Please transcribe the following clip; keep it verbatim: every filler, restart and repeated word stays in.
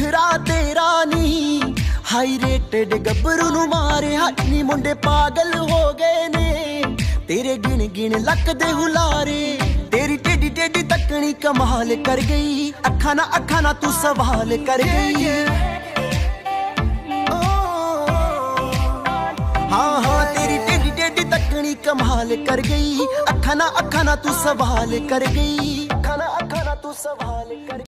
नखरा तेरा नी high rated गब्बरू नू मारे हट नी मुंडे पागल हो गए ने तेरे गिन गिन लक दे हुलारे तेरी टेडी टेडी तकनी कमाल कर गई अखा ना अखा ना तू सवाल कर गई हाँ हाँ तेरी टेडी टेडी तकनी कमाल कर गई अखा ना अखा ना तू सवाल कर गई अखा ना अखा ना तू सवाल कर